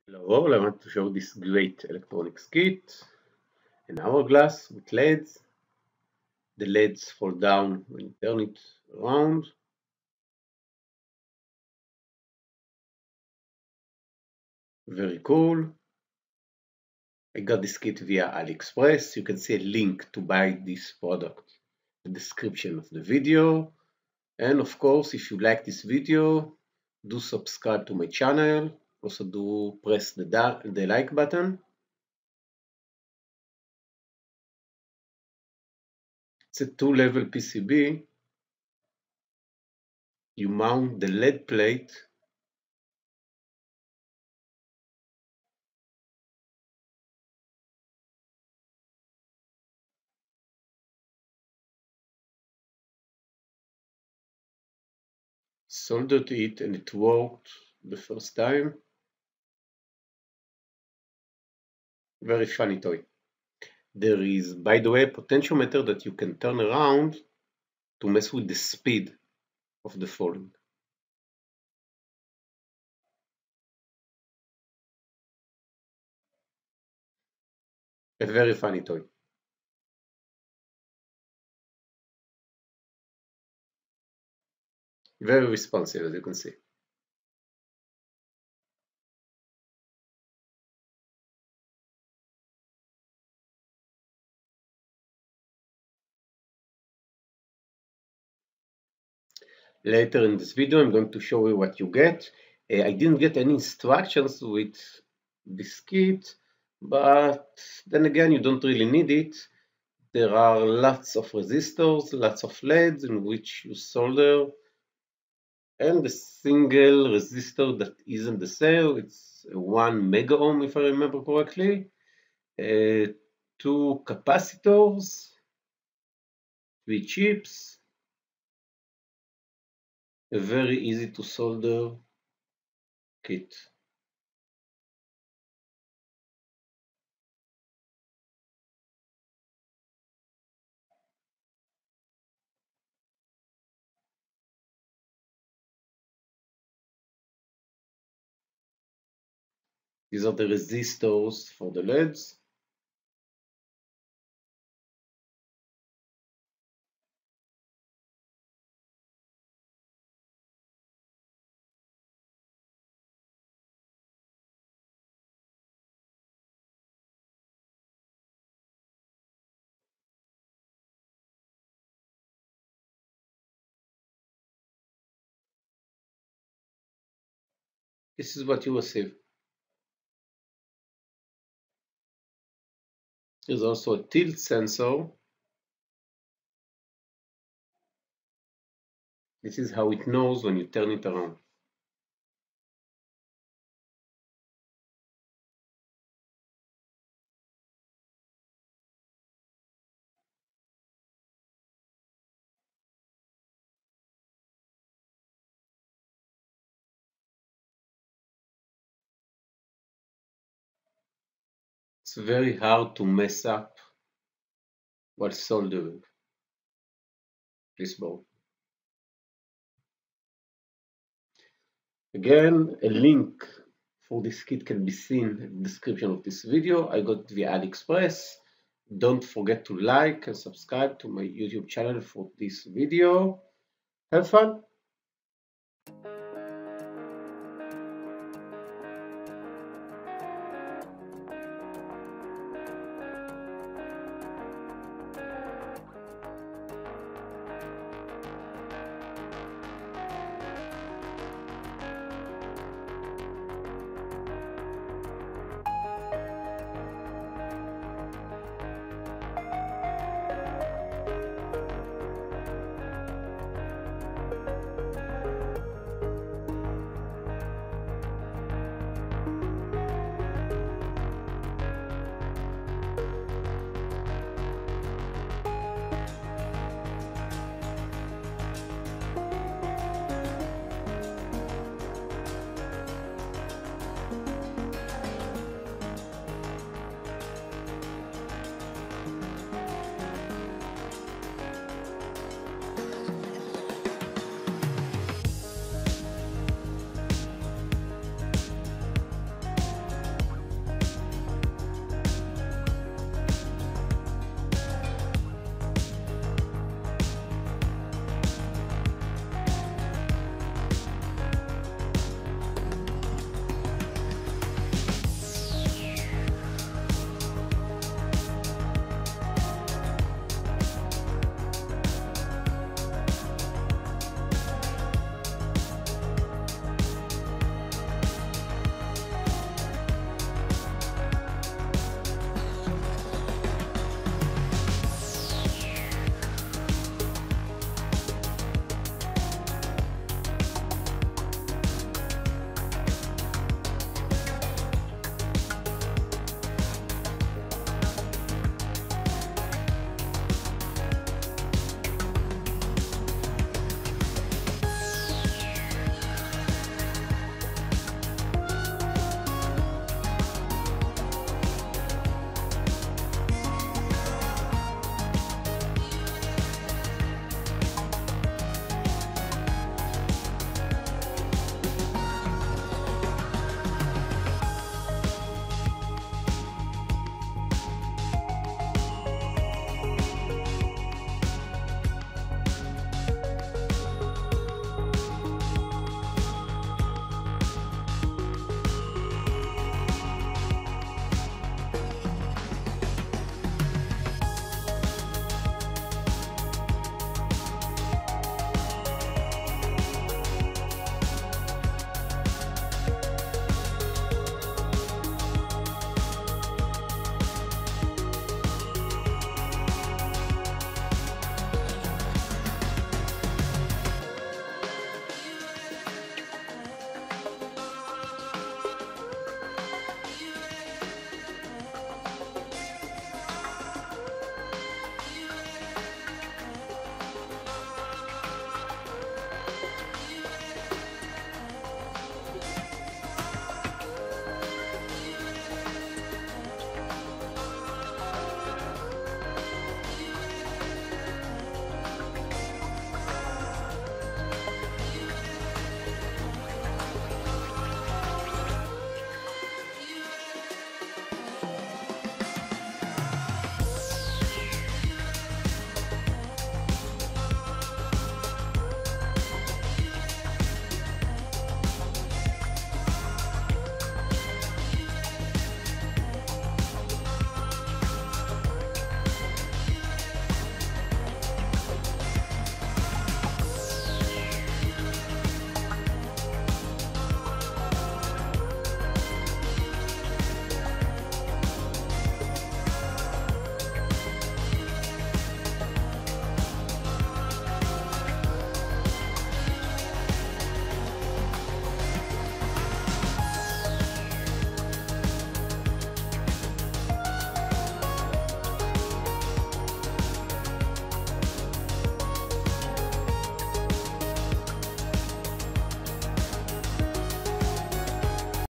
Hello all, I want to show this great electronics kit, an hourglass with LEDs. The LEDs fall down when you turn it around. Very cool. I got this kit via Aliexpress. You can see a link to buy this product in the description of the video. And of course, if you like this video, do subscribe to my channel. Also do press the like button. It's a 2-level PCB. You mount the LED plate soldered it and it worked the first time. Very funny toy. There is, by the way, a potentiometer that you can turn around to mess with the speed of the falling. A very funny toy. Very responsive, as you can see. Later in this video, I'm going to show you what you get. I didn't get any instructions with this kit, but then again, you don't really need it. There are lots of resistors, lots of LEDs in which you solder, and the single resistor that isn't the sale, it's 1 mega ohm if I remember correctly. 2 capacitors, 3 chips, a very easy to solder kit. These are the resistors for the LEDs. This is what you receive. There's also a tilt sensor. This is how it knows when you turn it around. It's very hard to mess up while soldering this board. Again, a link for this kit can be seen in the description of this video. I got it via Aliexpress. Don't forget to like and subscribe to my YouTube channel for this video. Have fun!